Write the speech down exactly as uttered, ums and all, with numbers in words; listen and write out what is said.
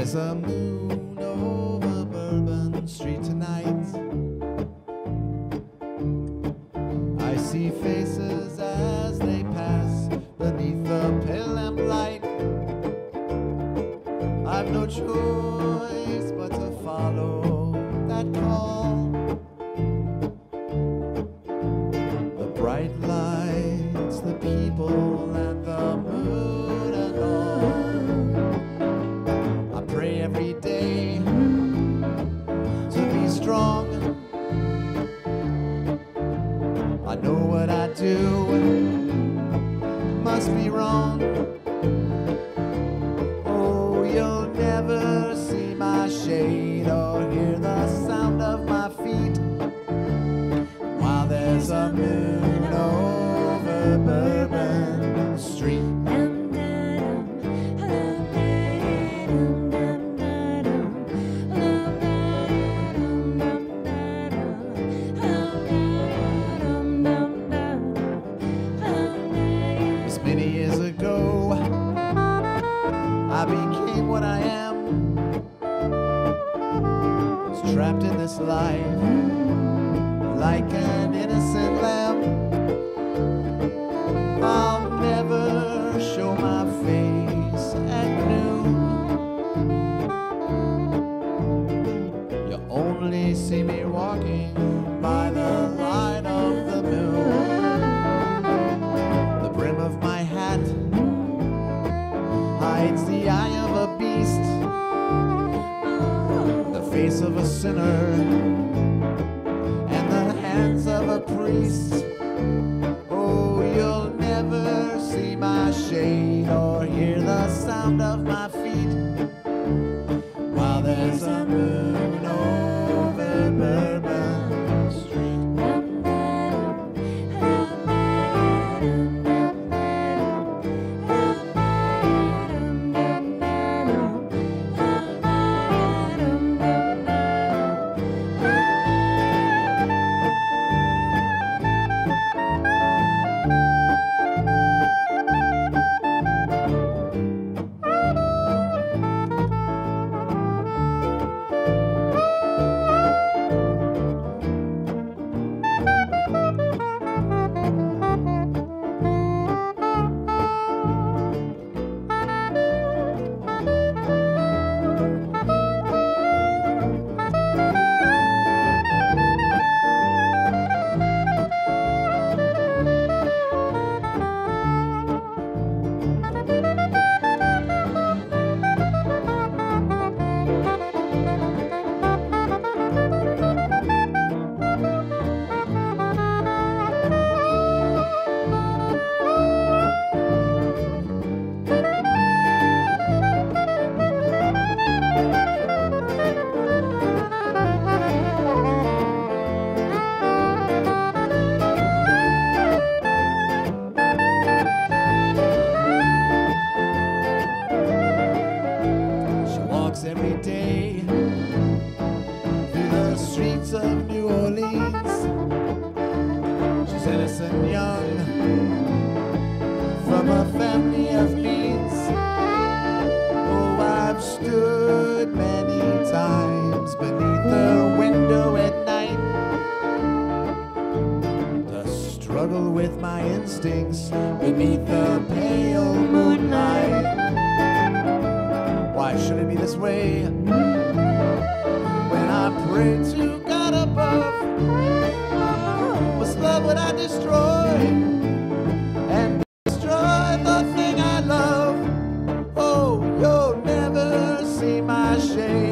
There's a moon over Bourbon Street tonight. I see faces as they pass beneath the pale lamplight. I've no choice but to follow that call. The bright lights, the people, and the moon and all. I pray every day to be strong. I know what I do must be wrong. Oh, you'll never see my shade or hear the sound of my feet while there's a moon over Bourbon Street. Many years ago, I became what I am. Was trapped in this life like an innocent lamb. I'll never show my face at noon. You only see me walking by the light of the moon. The brim of my hat hides the eye of a beast, the face of a sinner, and the hands of a priest. Oh, you'll never see my shade or hear the sound of my feet while there's a moon over Bourbon Street. Every day through the streets of New Orleans. She's innocent young from a family of means. Oh, I've stood many times beneath her window at night to struggle with my instincts beneath the pale moonlight. Why should it be this way when I pray to God above? Must love what I destroy and destroy the thing I love. Oh, you'll never see my shade